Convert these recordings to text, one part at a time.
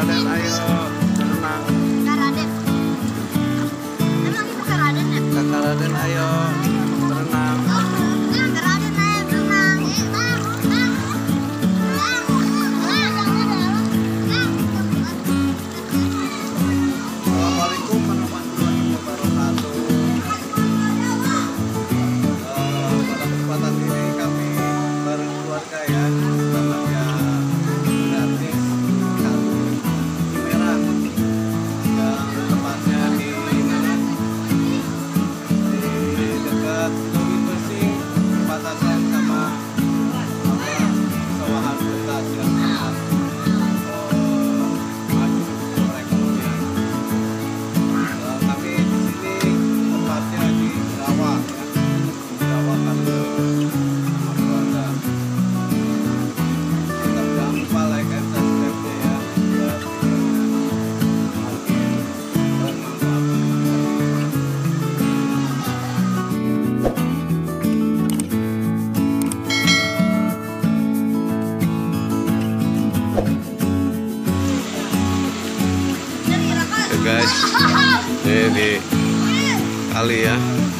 Raden, ayo berenang. Emang itu Kak Raden ya? Kakak Raden, ayo berenang. Kak Raden ayo berenang. Assalamualaikum warahmatullahi wabarakatuh. Pada kesempatan ini kami bareng keluarga ya, namanya gratis kali merah yang tempatnya di mana? Di dekat Lewi Persing, perbatasan sama sawahan tuntas yang sangat maju perekonomian. Kami di sini tempatnya di Rawa ya. Rawa kami sama keluarga. Tetap jangan lupa like and subscribe ya. Biar makin bermanfaat. Ya guys, ini di kali ya.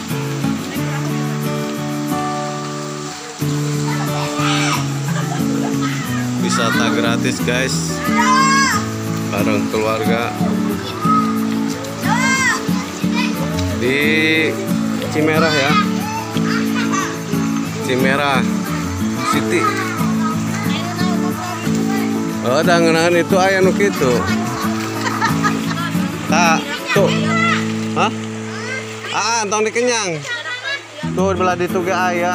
Wisata gratis guys, bareng keluarga di Cimerah ya, Cimerah City. Oh, dangenan itu aya nu kitu. Kak, tuh. Hah? Tong dikenyang. Tuh belah ditu ge aya.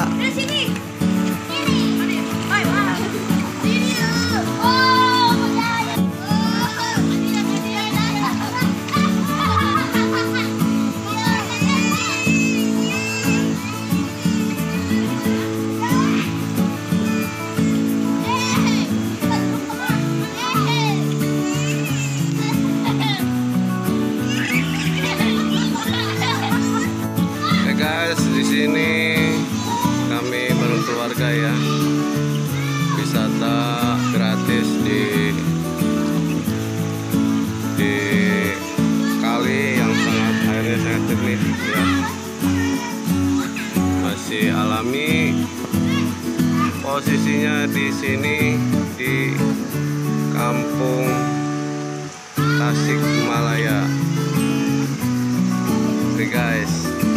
Guys, di sini kami bareng keluarga ya, wisata gratis di kali yang sangat airnya sangat jernih ya, masih alami. Posisinya di sini di Kampung Tasikmalaya. Oke guys.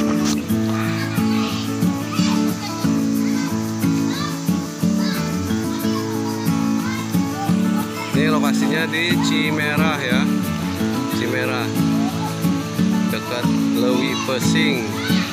Ini lokasinya di Cimerah ya, Cimerah dekat Lewi Persing.